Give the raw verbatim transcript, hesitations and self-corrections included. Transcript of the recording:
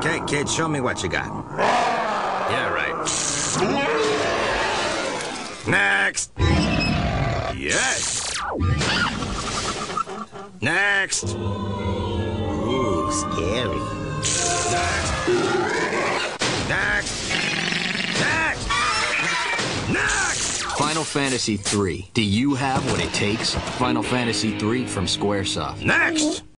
Okay, kid, show me what you got. Yeah, right. Next! Yes! Next! Ooh, scary. Next! Next! Next! Final Fantasy three. Do you have what it takes? Final Fantasy three from Squaresoft. Next!